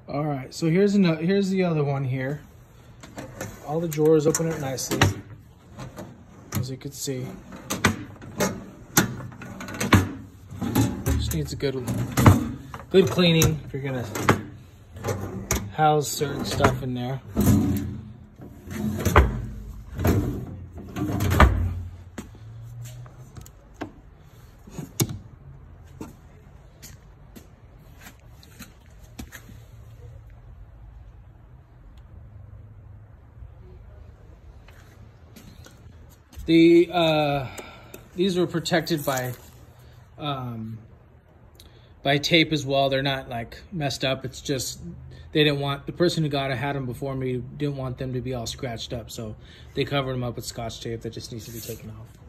All right, so here's the other one here. All the drawers open up nicely, as you can see. Just needs a good cleaning if you're gonna house certain stuff in there. These were protected by tape as well. They're not like messed up. It's just they didn't want, the person who had them before me didn't want them to be all scratched up, so they covered them up with Scotch tape that just needs to be taken off.